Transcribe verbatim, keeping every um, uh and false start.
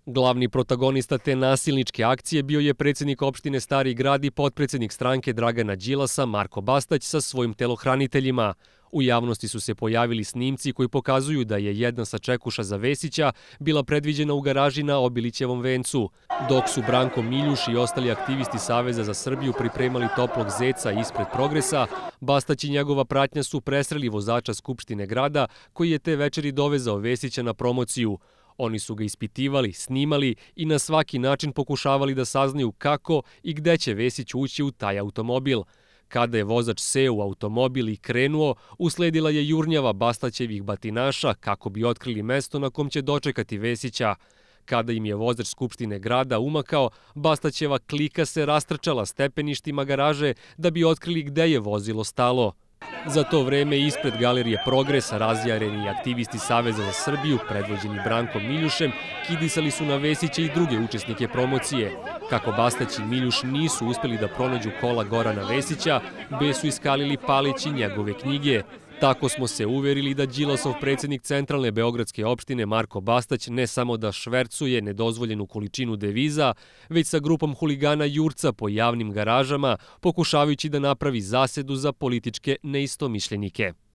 Glavni protagonista te nasilničke akcije bio je predsjednik opštine Stari Grad i potpredsjednik stranke Dragana Đilasa Marko Bastać sa svojim telohraniteljima. U javnosti su se pojavili snimci koji pokazuju da je jedna sačekuša za Vesića bila predviđena u garaži na Obilićevom vencu, dok su Branko Miljuš i ostali aktivisti Saveza za Srbiju pripremali toplog zeca ispred Progresa. Bastać i njegova pratnja su presreli vozača Skupštine grada koji je te večeri dovezao Vesića na promociju. Oni su ga ispitivali, snimali i na svaki način pokušavali da saznaju kako i gde će Vesić ući u taj automobil. Kada je vozač seo u automobil i krenuo, usledila je jurnjava Bastaćevih batinaša kako bi otkrili mesto na kom će dočekati Vesića. Kada im je vozač Skupštine grada umakao, Bastaćeva klika se rastrčala stepeništima garaže da bi otkrili gde je vozilo stalo. Za to vreme ispred galerije Progres razjareni aktivisti Saveza za Srbiju, predvođeni Brankom Miljušem, kidisali su na Vesića i druge učesnike promocije. Kako Bastać i Miljuš nisu uspeli da pronađu kola Gorana Vesića, be su iskalili paleći njegove knjige. Tako smo se uverili da Đilasov predsjednik centralne beogradske opštine Marko Bastać ne samo da švercuje nedozvoljenu količinu deviza, već sa grupom huligana jurca po javnim garažama, pokušavajući da napravi zasedu za političke neistomišljenike.